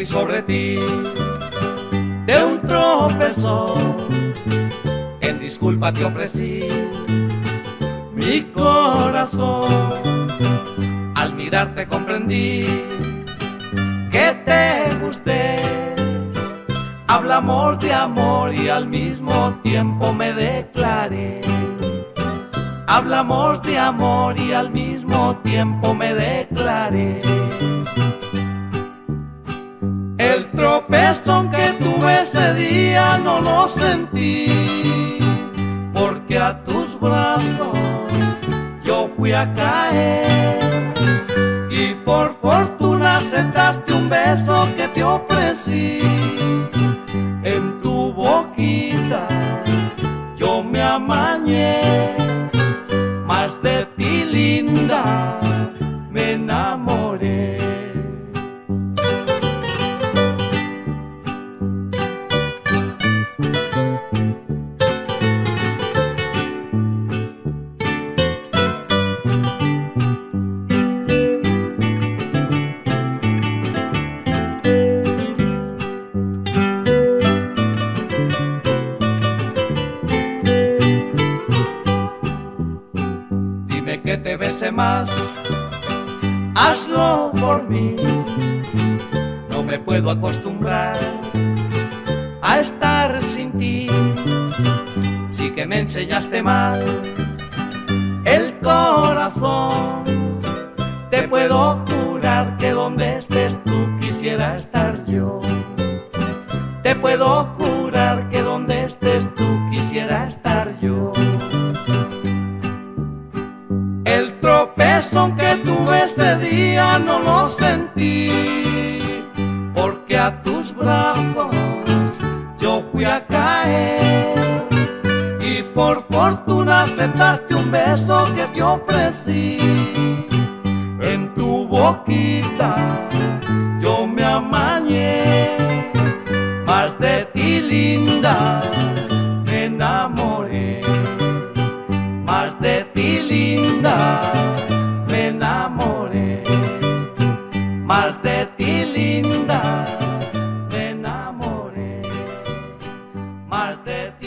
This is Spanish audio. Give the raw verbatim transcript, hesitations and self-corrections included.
caí sobre ti de un tropezón. En disculpa te ofrecí mi corazón. Al mirarte comprendí que te gusté. Hablamos de amor y al mismo tiempo me declaré. Hablamos de amor y al mismo tiempo me declaré. El tropezón que tuve ese día no lo sentí, porque a tus brazos yo fui a caer. Y por fortuna aceptaste un beso que te ofrecí. En tu boquita yo me amañé, más de ti linda me enamoré. Que te bese más, hazlo por mí. No me puedo acostumbrar a estar sin ti. Sí que me enseñaste mal el corazón. Te puedo jurar que donde estés tú quisiera estar yo. Te puedo jurar que donde estés tú quisiera estar yo. El tropezón que tuve este día no lo sentí, porque a tus brazos yo fui a caer. Y por fortuna aceptaste un beso que te ofrecí. En tu boquita yo me amañé, más de ti linda me enamoré. Más de ti linda me enamoré. Más de ti linda me enamoré. Más de ti